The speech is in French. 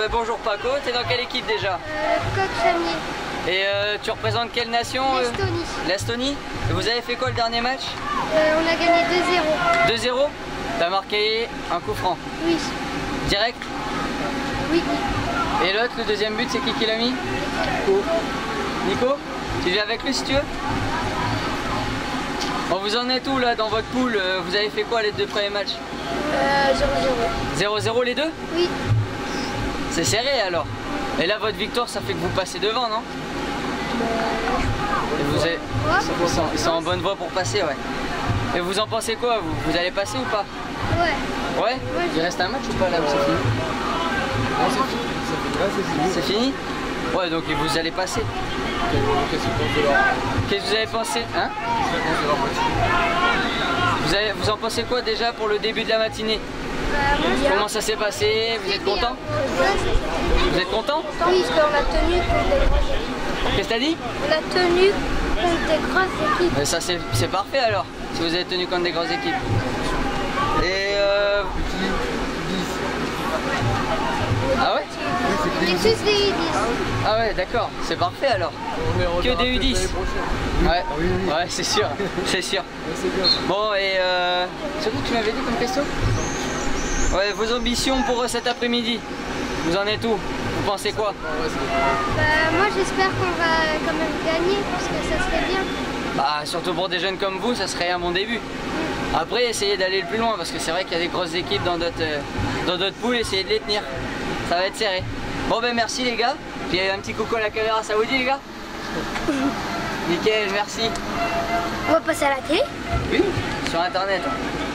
bonjour Paco, t'es dans quelle équipe déjà? Coq Chamier. Et tu représentes quelle nation? L'Estonie. L'Estonie? Et vous avez fait quoi le dernier match? On a gagné 2-0. 2-0? T'as marqué un coup franc? Oui. Direct? Oui. Et l'autre, le deuxième but, c'est qui l'a mis? Nico. Nico? Tu viens avec lui si tu veux? Bon, vous en êtes où là dans votre poule? Vous avez fait quoi les deux premiers matchs? 0-0. 0-0 les deux? Oui. C'est serré alors. Et là votre victoire ça fait que vous passez devant, non? Et vous êtes... Ils sont en bonne voie pour passer, ouais. Et vous en pensez quoi? Vous allez passer ou pas? Ouais. Ouais? Il reste un match ou pas là? C'est fini? Non, c'est fini. C'est fini? Ouais, donc vous allez passer. Qu'est-ce que vous avez pensé? Hein? Vous en pensez quoi déjà pour le début de la matinée? Comment ça s'est passé? Vous êtes content? Vous êtes content? Oui, parce qu'on a tenu contre des grosses équipes. Qu'est-ce que t'as dit? On a tenu contre des grosses équipes. Mais ça c'est parfait alors, si vous avez tenu contre des grosses équipes. Et ah ouais? C'est juste des U10. Ah ouais, d'accord, c'est parfait alors. Que des U10. Ouais, ouais, c'est sûr, c'est sûr. Bon, et c'est quoi que tu m'avais dit comme question? Ouais, vos ambitions pour cet après-midi, vous en êtes où? Vous pensez quoi? Moi j'espère qu'on va quand même gagner parce que ça serait bien. Bah, surtout pour des jeunes comme vous, ça serait un bon début. Après, essayez d'aller le plus loin parce que c'est vrai qu'il y a des grosses équipes dans d'autres poules, essayez de les tenir. Ça va être serré. Bon ben merci les gars. Puis un petit coucou à la caméra, ça vous dit les gars? Nickel, merci. On va passer à la télé? Oui, sur internet. Hein.